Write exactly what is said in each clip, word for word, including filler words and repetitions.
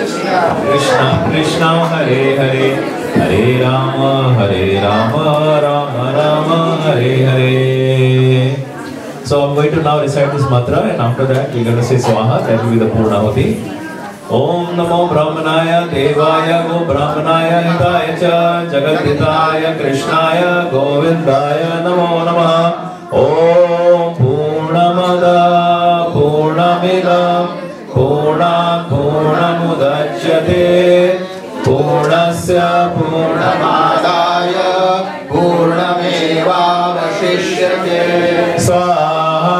Krishna Krishna Hare Hare Hare Rama Hare Rama Rama Rama Hare Hare. So I'm going to now recite this mantra, and after that we're going to say Swaha. That will be the Purnahuti. Om Namo Brahmanaya Devaya Go Brahmanaya Hitaya Cha Jagadhitaya Krishnaya Govindaya Namo Namaha. Om Purnamada Purnamidam Purnat Purnamudachyate Purnasya Purnamadaya Purnamevavashishyate. Swaha.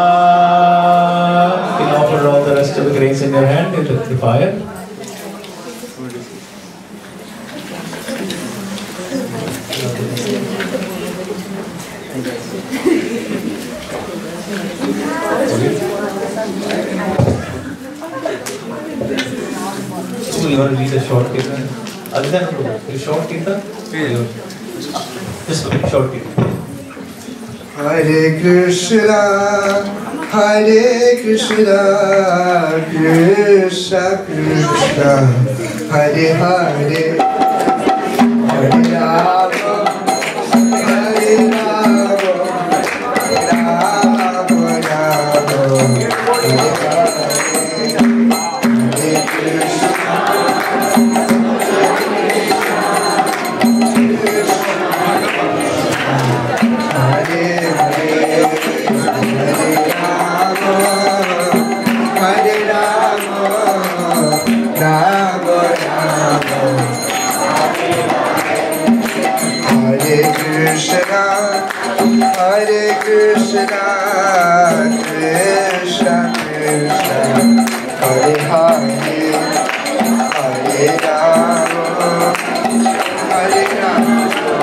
You can offer all the rest of the grains in your hand into the fire. You want to read a short kirtan? Other than a short kirtan? Just a short kirtan. Hare Krishna, Hare Krishna, Krishna Krishna, Hare Hare, Hare Rama, Hare Rama, Rama Rama, Hare Hare, Hare Krishna. Hare Krishna, Krishna Krishna, Hare Hare, Hare Rama, Hare Rama,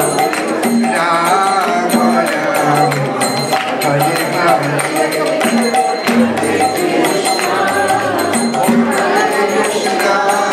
Rama Rama, Hare Hare, Hare Krishna, Hare Krishna,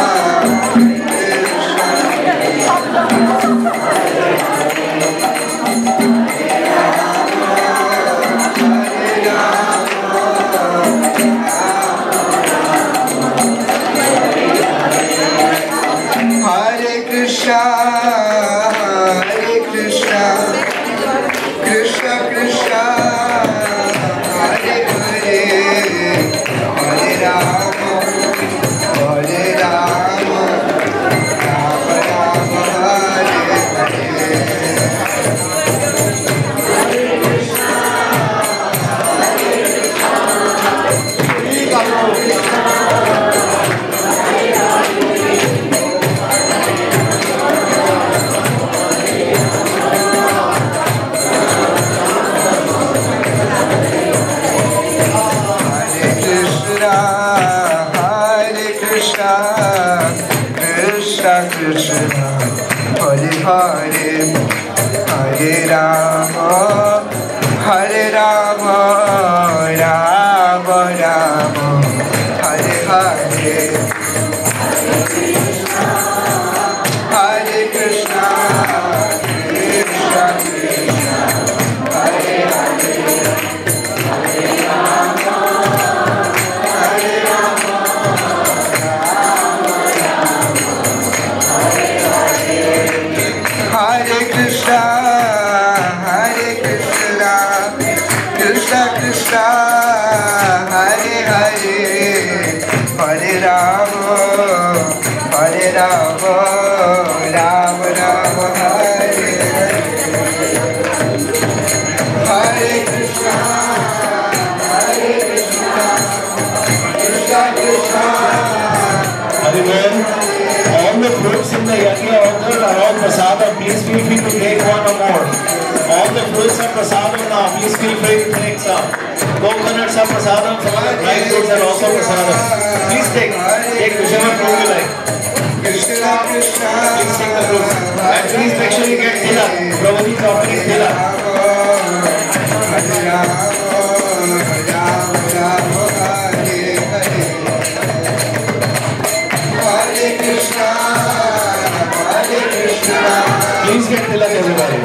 Please get tilak, everybody.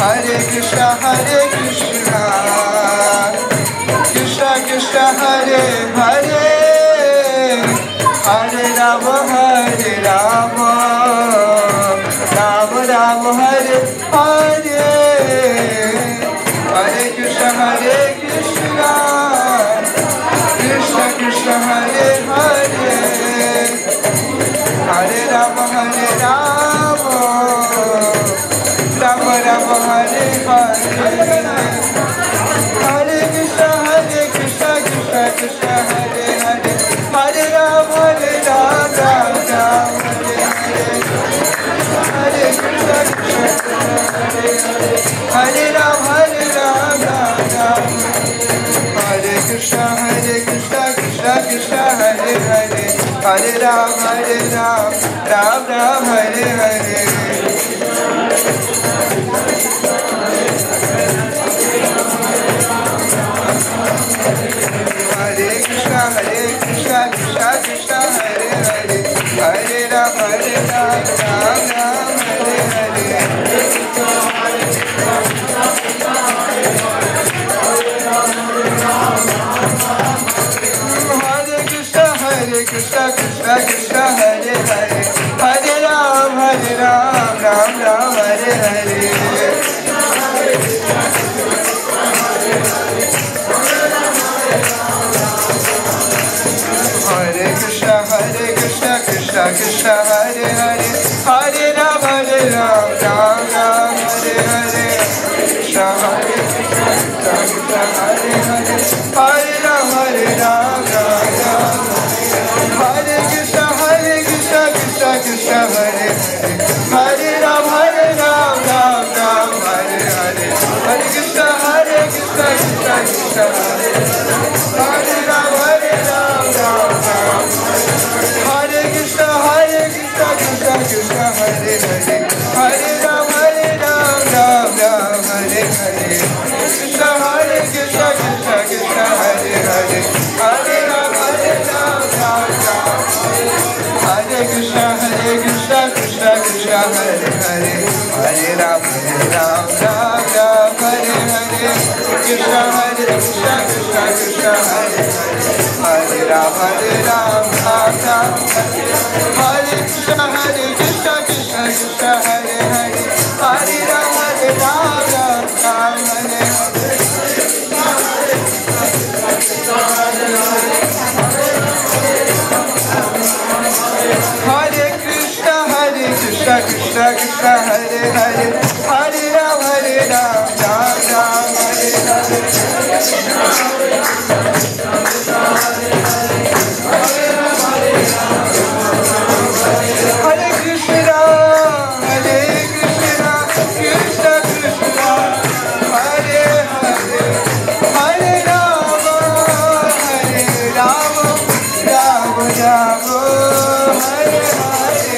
Hare Krishna, Hare Krishna, Krishna Krishna, Hare Hare, Hare Rama, Hare Rama, Rama Rama, Hare Hare, Hare Krishna, Hare Krishna, Krishna Krishna, Hare Hare, Hare Rama, Hare Rama, Rama Rama, Hare Hare, Hare Krishna, Hare Krishna, Krishna Krishna, Hare Hare, Hare Rama, Hare Rama, Rama Hare Hare, Hare Krishna, Krishna Krishna, Hare Rama, Hare Rama, Rama Hare Krishna, Hare Krishna, Krishna Krishna, Hare Hare, Hare Rama, Hare Rama, Rama Rama Hare Hare. Hare Krishna, Hare Krishna, Krishna Krishna, Hare Hare, Hare Rama, Hare Rama, Rama Rama Hare Hare. Hare Krishna, Hare Krishna, Krishna Krishna, Hare Hare, Hare Rama, Hare Rama, Rama Rama Hare Hare. Hare Krishna, Hare Krishna, Krishna Krishna, Hare Hare, Hare Rama, Hare Rama, Rama Rama Hare Hare. Krishna, Hare Krishna, Krishna Krishna, Hare Hare, Hare Rama, Hare Rama, Rama Rama. Hare Krishna, Hare Krishna, Krishna Krishna, Hare Hare, Hare Rama, Hare Rama, Rama Rama Hare Hare. Hare Krishna, Hare Krishna, Krishna Krishna, Hare Hare, Hare Rama, Hare Rama, Rama Rama. Hare Krishna, Hare Krishna, Krishna Krishna, Hare Hare, Hare Rama, Hare Rama, Rama Rama Hare Hare. Krishna, Hare Krishna, Krishna Krishna, Hare Hare, Hare Rama, Hare Rama, Rama Rama. Hare Krishna, Hare Krishna, Krishna Krishna, Hare Hare, Hare Rama, Hare Rama, Rama Rama Hare Hare. Krishna, Hare Krishna, Krishna Krishna, Hare Hare, Hare Rama, Hare Rama, Rama Rama. Hare Krishna, Hare Krishna, Krishna Krishna, Hare Hare, Hare Rama, Hare Rama, Rama Rama Hare Hare. Hare Krishna, Hare Krishna, Krishna Krishna, Hare Hare, Hare Rama, Hare Rama, Rama Rama Hare Hare. Hare Krishna, Hare Krishna, Krishna Krishna, Hare Hare, Hare Rama, Hare Rama, Rama Rama Hare Hare.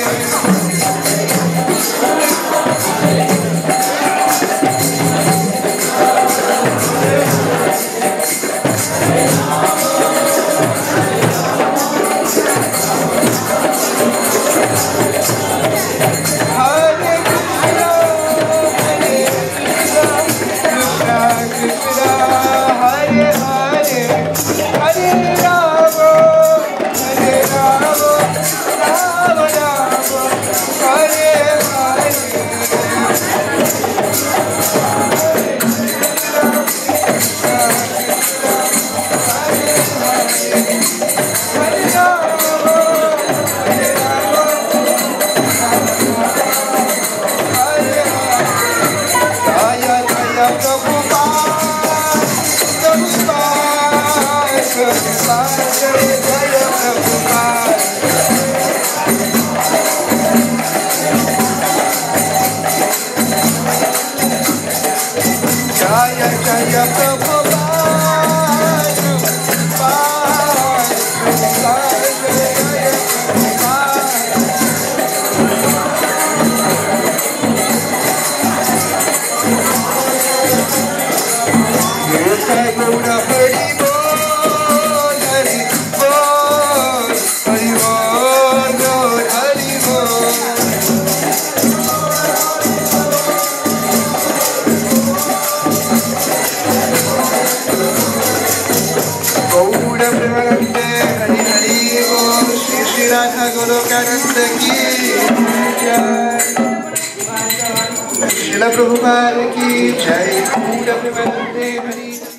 Gaura Premanande Hari Hari Bol Shri Shri Radha Golokananda Ki Jai Srila Prabhupada Ki Jai Gaura Premanande Hari